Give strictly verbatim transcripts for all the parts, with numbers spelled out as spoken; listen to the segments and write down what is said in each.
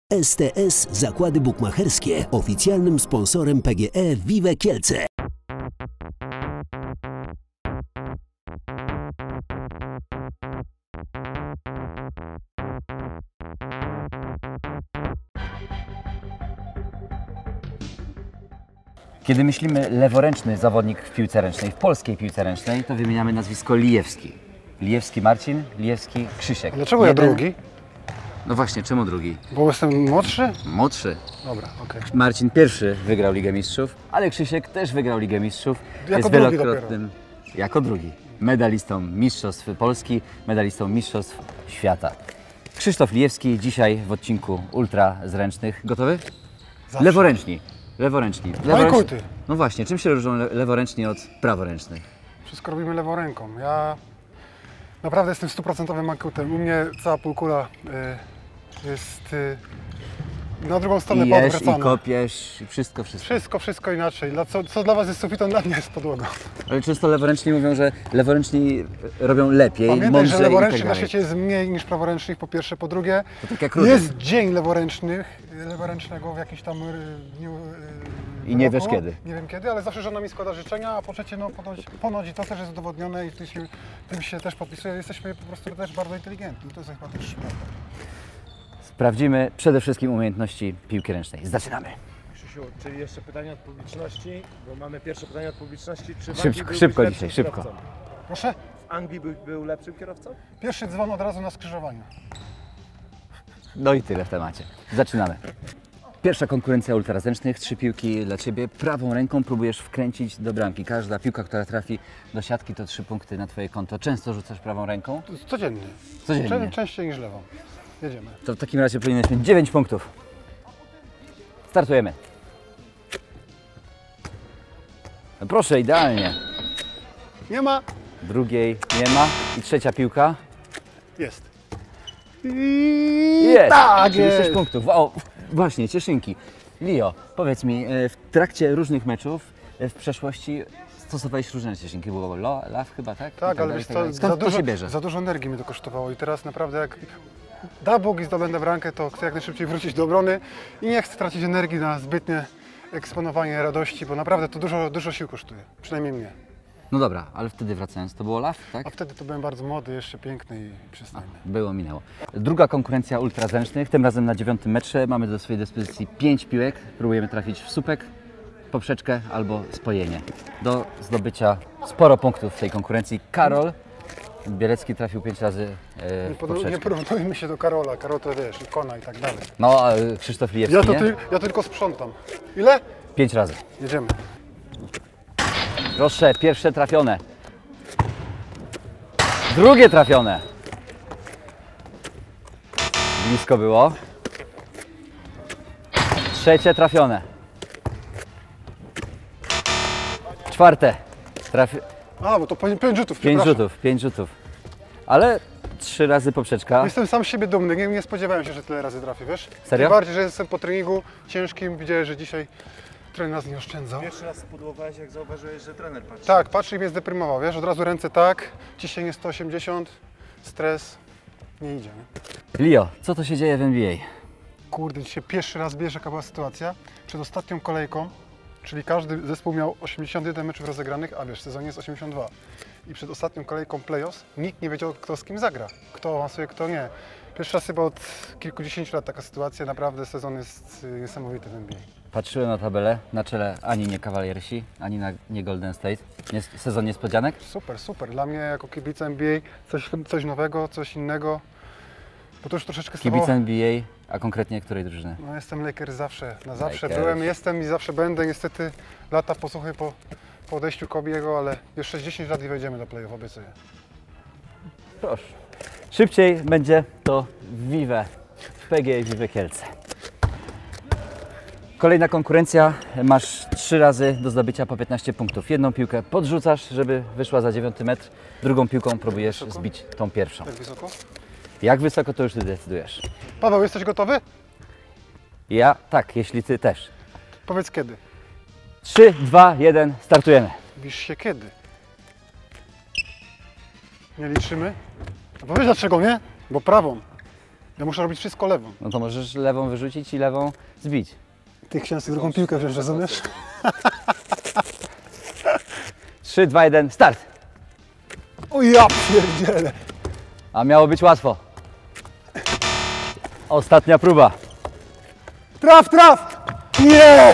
S T S Zakłady Bukmacherskie, oficjalnym sponsorem P G E Vive Kielce. Kiedy myślimy leworęczny zawodnik w piłce ręcznej, w polskiej piłce ręcznej, to wymieniamy nazwisko Lijewski. Lijewski Marcin, Lijewski Krzysiek. Dlaczego Jeden... ja drugi? No właśnie, czemu drugi? Bo jestem młodszy? Młodszy. Dobra, okej. Okay. Marcin pierwszy wygrał Ligę Mistrzów, ale Krzysiek też wygrał Ligę Mistrzów. Jako jest drugi wielokrotnym, jako drugi, medalistą Mistrzostw Polski, medalistą Mistrzostw Świata. Krzysztof Lijewski dzisiaj w odcinku Ultra Zręcznych. Gotowy? Zawsze. Leworęczni. Leworęczni. Leworęczni. Ty. No właśnie, czym się różnią le leworęczni od praworęcznych? Wszystko robimy lewą ręką. Ja naprawdę jestem stuprocentowym makutem. U mnie cała półkula y, jest y, na drugą stronę I jesz, podwracana. i kopiesz, i wszystko, wszystko. Wszystko, wszystko inaczej. Dla co, co dla Was jest sufitem, dla mnie jest podłogą. Ale często leworęczni mówią, że leworęczni robią lepiej, Pamiętaj, mądrzej że leworęcznych i tak na dalej. świecie jest mniej niż praworęcznych, po pierwsze. Po drugie, To tak jak rudy. jest dzień leworęcznych, leworęcznego w jakiś tam dniu. I nie roku. wiesz kiedy. Nie wiem kiedy, ale zawsze żona mi składa życzenia, a po trzecie, no ponoć, ponoć i to też jest udowodnione i tym się, tym się też podpisuje. Jesteśmy po prostu też bardzo inteligentni. To jest chyba też prawda. Sprawdzimy przede wszystkim umiejętności piłki ręcznej. Zaczynamy. Krzysiu, czyli jeszcze pytania od publiczności, bo mamy pierwsze pytanie od publiczności. Czy w Szybko, Anglii byłbyś szybko lepszym dzisiaj, szybko. kierowcą? Proszę? W Anglii by, był lepszym kierowcą? Pierwszy dzwon od razu na skrzyżowaniu. No i tyle w temacie. Zaczynamy. Pierwsza konkurencja ultrazręcznych, trzy piłki dla Ciebie. Prawą ręką próbujesz wkręcić do bramki. Każda piłka, która trafi do siatki, to trzy punkty na Twoje konto. Często rzucasz prawą ręką? Codziennie. Codziennie. Czę, częściej niż lewą. Jedziemy. To w takim razie powinieneś mieć dziewięć punktów. Startujemy. No proszę, idealnie. Nie ma. Drugiej nie ma. I trzecia piłka. Jest. Jest! Tak Czyli jest. sześć punktów. O, właśnie, cieszynki. Lio, powiedz mi, w trakcie różnych meczów w przeszłości stosowałeś różne cieszynki. Było lo, law chyba, tak? I Tak, ale dalej, wiesz i tak co, dalej. za Skąd to dużo, się bierze? za dużo energii mi to kosztowało i teraz naprawdę jak da Bóg i zdobędę bramkę, to chcę jak najszybciej wrócić do obrony i nie chcę tracić energii na zbytnie eksponowanie radości, bo naprawdę to dużo, dużo sił kosztuje, przynajmniej mnie. No dobra, ale wtedy wracając, to było law, tak? A wtedy to byłem bardzo młody, jeszcze piękny i przystojny. Było, minęło. Druga konkurencja ultrazręcznych, tym razem na dziewiątym metrze. Mamy do swojej dyspozycji pięć piłek. Próbujemy trafić w słupek, poprzeczkę albo spojenie. Do zdobycia sporo punktów w tej konkurencji. Karol Bielecki trafił pięć razy e, Nie, w pod, nie poprzeczkę. porównujmy się do Karola, Karol to wiesz, ikona i tak dalej. No, a Krzysztof Lijewski, Ja, to nie? ty, ja tylko sprzątam. Ile? Pięć razy. Jedziemy. Proszę, pierwsze trafione. Drugie trafione. Blisko było. Trzecie trafione. Czwarte. Trafi... A, bo to pięć rzutów, Pięć przepraszam. rzutów, pięć rzutów. Ale trzy razy poprzeczka. Jestem sam z siebie dumny, nie, nie spodziewałem się, że tyle razy trafię, wiesz? Serio? Tym bardziej, że jestem po treningu ciężkim, widziałem, że dzisiaj trener nas nie oszczędzał. Pierwszy raz spudłowałeś, jak zauważyłeś, że trener patrzy. Tak, patrzy i mnie zdeprymował, wiesz, od razu ręce tak, ciśnienie sto osiemdziesiąt, stres, nie idzie, nie? Lio, co to się dzieje w N B A? Kurde, dzisiaj pierwszy raz wiesz, jaka była sytuacja, przed ostatnią kolejką, czyli każdy zespół miał osiemdziesiąt jeden meczów rozegranych, a wiesz, w sezonie jest osiemdziesiąt dwa. I przed ostatnią kolejką playoffs nikt nie wiedział, kto z kim zagra, kto awansuje, kto nie. Pierwszy raz chyba od kilkudziesięciu lat taka sytuacja, naprawdę sezon jest y, niesamowity w N B A. Patrzyłem na tabelę, na czele ani nie Cavaliersi, ani na, nie Golden State. Nie, sezon niespodzianek? Super, super. Dla mnie jako kibica N B A coś, coś nowego, coś innego, bo to już troszeczkę stawało... Kibic N B A, a konkretnie której drużyny? No jestem Lakers zawsze, na zawsze Lakers. byłem, jestem i zawsze będę. Niestety lata posłuchy po, po odejściu Kobiego, ale jeszcze dziesięć lat i wejdziemy do play-off, obiecuję. Proszę. Szybciej będzie to Vive, P G E Vive Kielce. Kolejna konkurencja, masz trzy razy do zdobycia po piętnaście punktów. Jedną piłkę podrzucasz, żeby wyszła za dziewiąty metr, drugą piłką próbujesz Wysoko? zbić tą pierwszą. Jak wysoko? Jak wysoko, to już Ty decydujesz. Paweł, jesteś gotowy? Ja tak, jeśli Ty też. Powiedz kiedy. trzy, dwa, jeden, startujemy. Wisz się kiedy. Nie liczymy? No powiedz dlaczego nie? Bo prawą. Ja muszę robić wszystko lewą. No to możesz lewą wyrzucić i lewą zbić. Ty chciałem sobie drugą piłkę wziąć, rozumiesz? trzy, dwa, jeden, start! O ja pierdzielę. A miało być łatwo. Ostatnia próba. Traf, traf! Nie!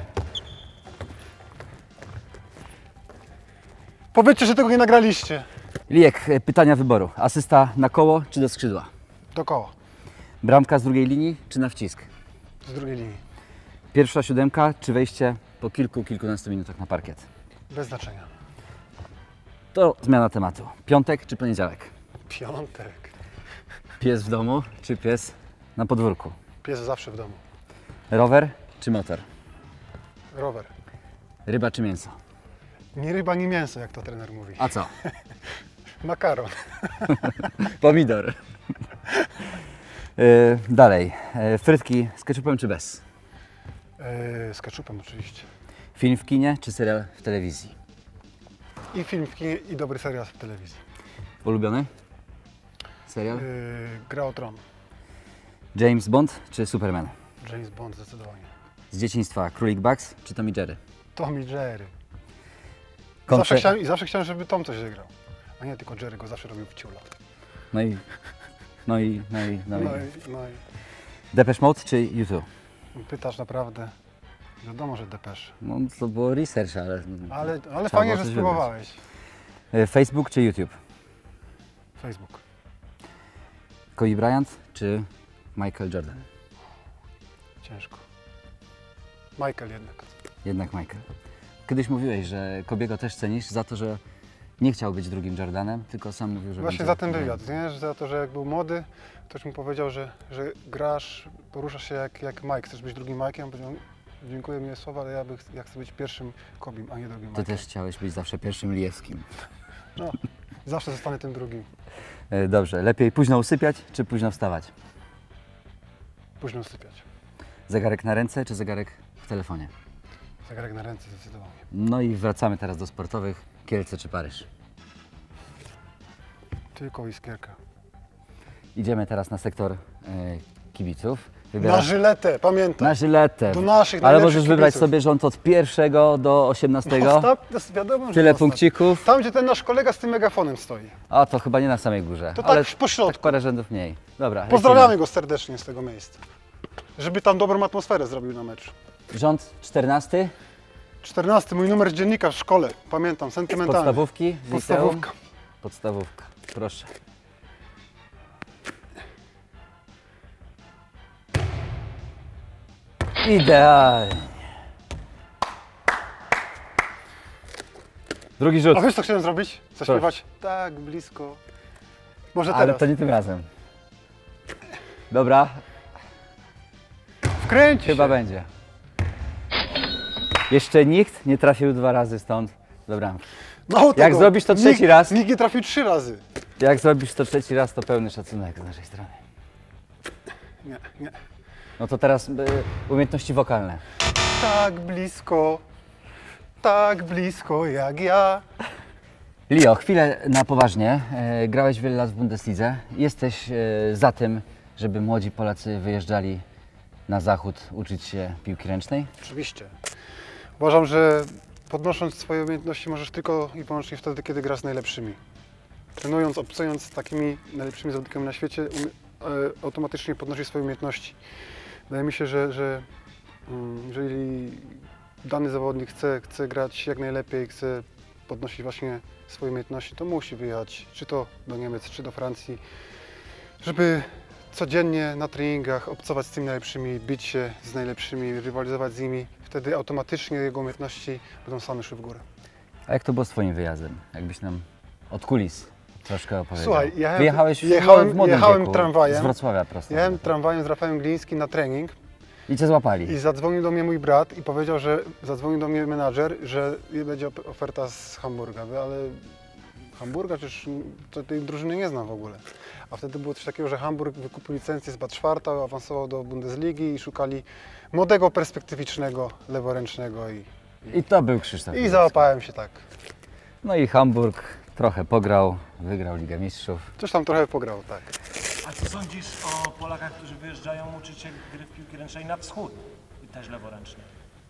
Powiedzcie, że tego nie nagraliście. Lijek, e, pytania wyboru. Asysta na koło czy do skrzydła? Dookoła, Bramka z drugiej linii czy na wcisk? z drugiej linii. Pierwsza siódemka czy wejście po kilku, kilkunastu minutach na parkiet? Bez znaczenia. To zmiana tematu. Piątek czy poniedziałek? Piątek. Pies w domu czy pies na podwórku? Pies zawsze w domu. Rower czy motor? Rower. Ryba czy mięso? Ni ryba, ni mięso, jak to trener mówi. A co? Makaron. Pomidor. Yy, dalej. Yy, frytki z ketchupem czy bez? Yy, z ketchupem oczywiście. Film w kinie czy serial w telewizji? I film w kinie, i dobry serial w telewizji. Ulubiony? Serial? Yy, Gra o Tron. James Bond czy Superman? James Bond zdecydowanie. Z dzieciństwa Królik Bugs czy Tom i Jerry? Tom i Jerry. Konce- Zawsze chciałem, I zawsze chciałem, żeby Tom coś zagrał. A nie tylko Jerry go zawsze robił w ciula. No i... No i... No i... No i... No i, no i Depeche Mode czy U dwa? pytasz naprawdę. Wiadomo, że Depeche. No to było research, ale... Ale, ale Trzeba fajnie, było że coś spróbowałeś. wybrać. Facebook czy YouTube? Facebook. Kobe Bryant czy Michael Jordan? Ciężko. Michael jednak. Jednak Michael. Kiedyś mówiłeś, że Kobiego też cenisz za to, że nie chciał być drugim Jordanem, tylko sam mówił, że Właśnie będzie za ten Jordanem. wywiad, nie? Że za to, że jak był młody, ktoś mu powiedział, że, że grasz, poruszasz się jak, jak Mike, chcesz być drugim Mike'iem. On powiedział, dziękuję, miłe słowa, ale ja, bych, ja chcę być pierwszym Kobim, a nie drugim Ty Mike'iem. też chciałeś być zawsze pierwszym Lijewskim. No, zawsze zostanę tym drugim. E, Dobrze, lepiej późno usypiać czy późno wstawać? Późno sypiać. Zegarek na ręce czy zegarek w telefonie? Zegarek na ręce zdecydowanie. No i wracamy teraz do sportowych. Kielce czy Paryż? Tylko iskierka. Idziemy teraz na sektor e, kibiców. Na Wybierasz- żyletę, pamiętaj. Na żyletę. Do naszych Ale najlepszych możesz wybrać kibiców. sobie rząd od pierwszego do osiemnastego. Ostat- to jest wiadomo, że Tyle ostat- punkcików. Tam, gdzie ten nasz kolega z tym megafonem stoi. A to chyba nie na samej górze. To ale tak po środku. parę rzędów mniej. Dobra. Pozdrawiamy lecimy. go serdecznie z tego miejsca. Żeby tam dobrą atmosferę zrobił na meczu. Rząd czternasty. czternasty, mój numer z dziennika w szkole. Pamiętam, sentymentalny. Podstawówki. z liceum. Podstawówka. Podstawówka. Proszę. Idealnie. Drugi rzut. A wiesz, co chciałem zrobić? Zaśpiewać? Tak, blisko. Może Ale teraz. to nie tym razem. Dobra, Wkręć chyba się. będzie. Jeszcze nikt nie trafił dwa razy stąd do bramki. Mało Jak tego, zrobisz to trzeci nikt, raz? Nikt nie trafił trzy razy. Jak zrobisz to trzeci raz, to pełny szacunek z naszej strony. Nie, nie. No to teraz y, umiejętności wokalne. Tak blisko, tak blisko jak ja. Lio, chwilę na poważnie. E, grałeś wiele lat w Bundeslidze. Jesteś e, za tym, żeby młodzi Polacy wyjeżdżali na zachód uczyć się piłki ręcznej? Oczywiście. Uważam, że podnosząc swoje umiejętności możesz tylko i wyłącznie wtedy, kiedy grasz z najlepszymi. Trenując, obcując z takimi najlepszymi zawodnikami na świecie, um, e, automatycznie podnosisz swoje umiejętności. Wydaje mi się, że, że um, jeżeli dany zawodnik chce, chce grać jak najlepiej, chce podnosić właśnie swoje umiejętności, to musi wyjechać czy to do Niemiec, czy do Francji, żeby codziennie na treningach obcować z tymi najlepszymi, bić się z najlepszymi, rywalizować z nimi. Wtedy automatycznie jego umiejętności będą same szły w górę. A jak to było z Twoim wyjazdem? Jakbyś nam od kulis troszkę opowiedział. Słuchaj, jechałem- Wyjechałeś w, jechałem- w młodym jechałem wieku, tramwajem. z Wrocławia prosto. Jechałem tramwajem z Rafałem Glińskim na trening I Cię złapali. i zadzwonił do mnie mój brat i powiedział, że zadzwonił do mnie menadżer, że będzie op- oferta z Hamburga. Mówię, ale Hamburga? Przecież to tej drużyny nie znam w ogóle. A wtedy było coś takiego, że Hamburg wykupił licencję z Bad Schwartau, awansował do Bundesligi i szukali młodego, perspektywicznego, leworęcznego i, I to był Krzysztof. i załapałem się tak. No i Hamburg trochę pograł, wygrał Ligę Mistrzów. Coś tam trochę pograł, tak. A co sądzisz o Polakach, którzy wyjeżdżają uczyć się gry w piłki ręcznej na wschód? I też leworęcznie.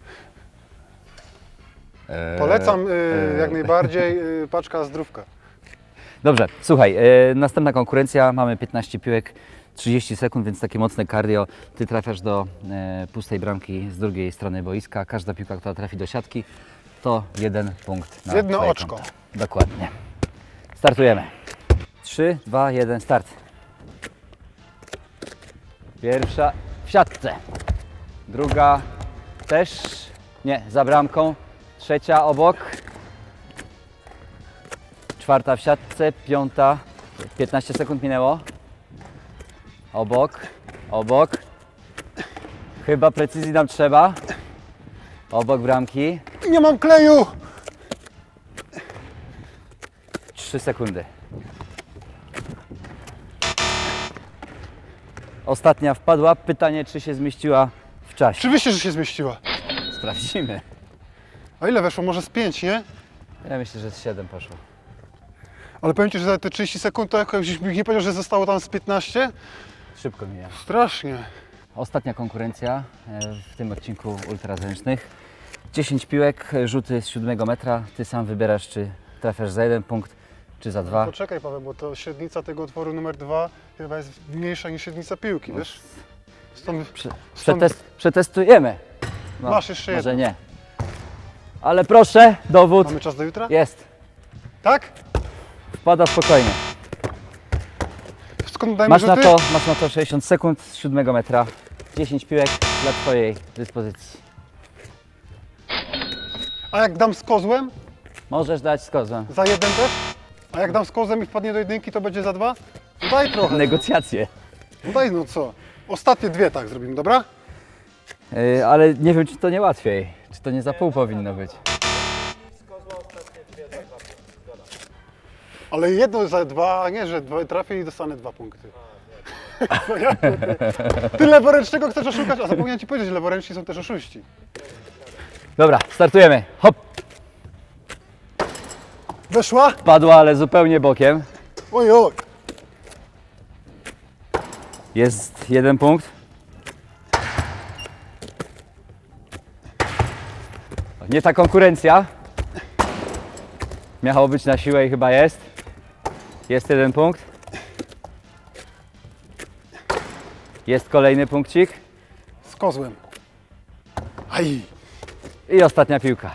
Polecam y, jak najbardziej y, paczka zdrówka. Dobrze, słuchaj, e, następna konkurencja, mamy piętnaście piłek, trzydzieści sekund, więc takie mocne cardio. Ty trafiasz do e, pustej bramki z drugiej strony boiska. Każda piłka, która trafi do siatki, to jeden punkt na Jedno twoje oczko. konto. Dokładnie. Startujemy. trzy, dwa, jeden, start. Pierwsza w siatce. Druga też, nie, za bramką. Trzecia obok. Czwarta w siatce, piąta, piętnaście sekund minęło. Obok, obok. Chyba precyzji nam trzeba. Obok bramki. Nie mam kleju! trzy sekundy. Ostatnia wpadła. Pytanie, czy się zmieściła w czasie. Oczywiście, że się zmieściła. Sprawdzimy. A ile weszło? Może z pięć, nie? Ja myślę, że z siedem poszło. Ale powiem Ci, że za te trzydzieści sekund to jakoś mi nie powiedział, że zostało tam z piętnaście? Szybko mija. Strasznie. Ostatnia konkurencja e, w tym odcinku ultrazręcznych. dziesięć piłek, rzuty z siódmego metra. Ty sam wybierasz, czy trafiasz za jeden punkt, czy za dwa. Poczekaj, Paweł, bo to średnica tego otworu numer dwa chyba jest mniejsza niż średnica piłki, wiesz? Stąd, Prze stąd przetest przetestujemy. No, masz jeszcze może jedno. nie. Ale proszę, dowód Mamy czas do jutra? jest. Tak? Wpada spokojnie. Skąd dajmy Masz na, rzuty? to, masz na to sześćdziesiąt sekund z siódmego metra. dziesięć piłek dla Twojej dyspozycji. A jak dam z kozłem? Możesz dać z kozłem. Za jeden też? A jak dam z kozłem i wpadnie do jedynki, to będzie za dwa? No daj trochę. Negocjacje. No daj, no co? Ostatnie dwie tak zrobimy, dobra? Yy, ale nie wiem, czy to nie łatwiej. Czy to nie za pół powinno być. Ale jedno za dwa, a nie, że dwa trafię i dostanę dwa punkty. No jak to ty? Ty leworęcznego chcesz oszukać? A zapomniałem Ci powiedzieć, że leworęczni są też oszuści. Dobra, startujemy. Hop. Weszła? Padła, ale zupełnie bokiem. Oj, oj. Jest jeden punkt. Nie ta konkurencja. Miało być na siłę i chyba jest. Jest jeden punkt. Jest kolejny punkcik. Z kozłem. Aj. I ostatnia piłka.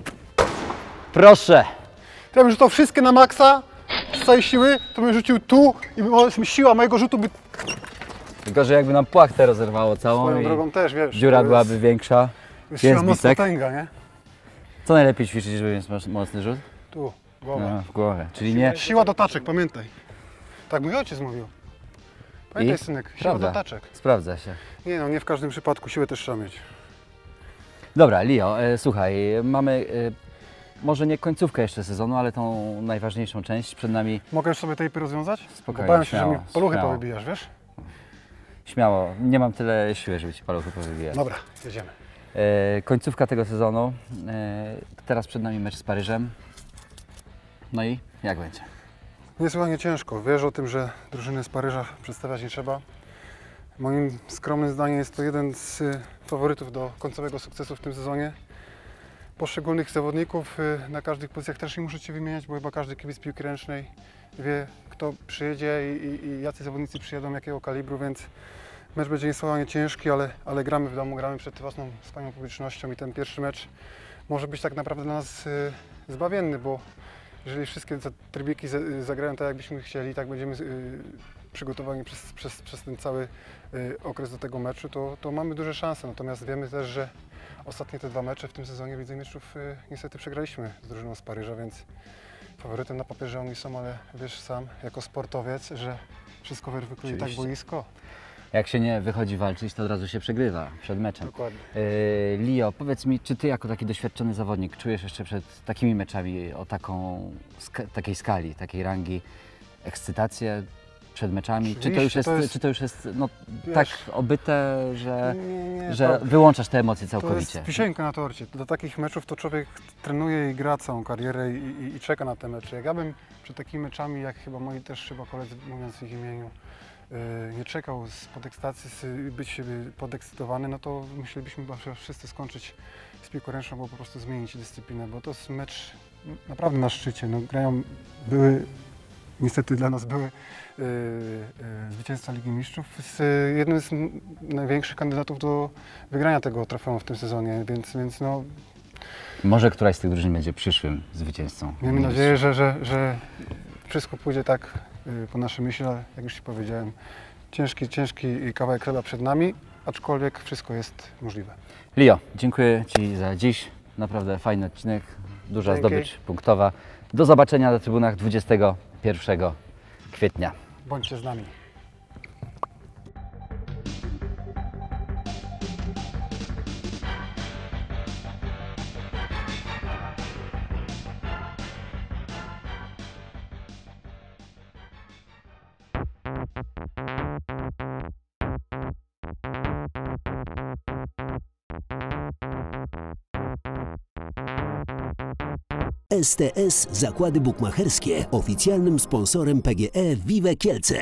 Proszę. Ja bym rzucał wszystkie na maksa z całej siły, to bym rzucił tu i by- siła mojego rzutu by... Tylko, że jakby nam płachtę rozerwało całą Swoją i drogą też, wiesz. dziura to jest- byłaby większa. to jest jest siła mocna bisek. tęga, nie? Co najlepiej ćwiczyć, żeby mieć moc- mocny rzut? Tu, głowa. No, w głowę. Czyli nie... Siła do taczek, pamiętaj. Tak mój ojciec mówił. Pamiętaj, I? synek, siła Prawda. do taczek. Sprawdza się. Nie no, nie w każdym przypadku, siłę też trzeba mieć. Dobra, Lio, e, słuchaj, mamy e, może nie końcówkę jeszcze sezonu, ale tą najważniejszą część przed nami. Mogę już sobie tejpy rozwiązać? Spokojnie, Bo bałem się, śmiało, że mi paluchy śmiało. powybijasz, wiesz? Śmiało, nie mam tyle siły, żeby Ci paluchy powybijać. Dobra, jedziemy. E, końcówka tego sezonu, e, teraz przed nami mecz z Paryżem. No i jak będzie? Niesłychanie ciężko. Wiesz o tym, że drużyny z Paryża przedstawiać nie trzeba. Moim skromnym zdaniem jest to jeden z y, faworytów do końcowego sukcesu w tym sezonie. Poszczególnych zawodników y, na każdych pozycjach też nie muszę Ci wymieniać, bo chyba każdy kibic piłki ręcznej wie, kto przyjedzie i, i, i jacy zawodnicy przyjedą, jakiego kalibru, więc mecz będzie niesłychanie ciężki, ale, ale gramy w domu, gramy przed własną wspaniałą publicznością i ten pierwszy mecz może być tak naprawdę dla nas y, zbawienny, bo jeżeli wszystkie te trybiki za- zagrają tak, jakbyśmy chcieli, tak będziemy y, przygotowani przez, przez, przez ten cały y, okres do tego meczu, to, to mamy duże szanse. Natomiast wiemy też, że ostatnie te dwa mecze w tym sezonie w Lidze Mistrzów y, niestety przegraliśmy z drużyną z Paryża, więc faworytem na papierze oni są, ale wiesz sam, jako sportowiec, że wszystko weryfikuje tak Oczywiście. boisko. Jak się nie wychodzi walczyć, to od razu się przegrywa przed meczem. Dokładnie. E, Lio, powiedz mi, czy Ty jako taki doświadczony zawodnik czujesz jeszcze przed takimi meczami o taką, ska takiej skali, takiej rangi ekscytację przed meczami? Czy to już Oczywiście, jest, to jest- czy to już jest no, Wiesz, tak obyte, że, Nie, nie, że to- wyłączasz te emocje To całkowicie? jest wisienka na torcie. Do takich meczów to człowiek trenuje i gra całą karierę i, i, i czeka na te mecze. Jak ja bym przed takimi meczami, jak chyba moi też chyba koledzy mówiąc w ich imieniu, nie czekał z podekscytacji, z być podekscytowany, no to musielibyśmy chyba wszyscy skończyć z piłką ręczną, bo po prostu zmienić dyscyplinę, bo to jest mecz naprawdę na szczycie. No, grają, były, niestety dla nas były yy, yy, zwycięzca Ligi Mistrzów, z yy, jednym z największych kandydatów do wygrania tego trofeum w tym sezonie, więc, więc no... Może któraś z tych drużyn będzie przyszłym zwycięzcą. Miejmy nadzieję, że, że, że wszystko pójdzie tak yy, po naszym myśli, ale jak już Ci powiedziałem, ciężki, ciężki kawałek chleba przed nami, aczkolwiek wszystko jest możliwe. Lio, dziękuję Ci za dziś. Naprawdę fajny odcinek, duża Dzięki. zdobycz punktowa. Do zobaczenia na trybunach dwudziestego pierwszego kwietnia. Bądźcie z nami. S T S Zakłady Bukmacherskie, oficjalnym sponsorem P G E Vive Kielce.